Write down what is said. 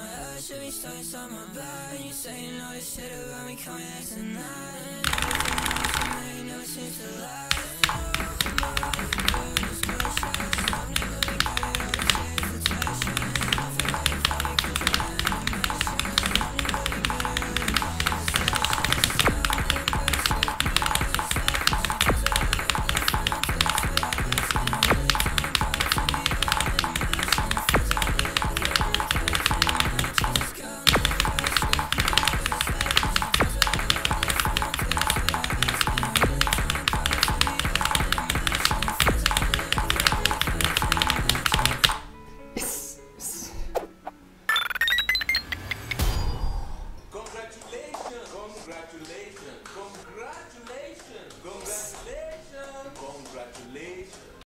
my head, should be stuck inside my bed. And you saying all this shit about me, coming here tonight. And everything never seems to last.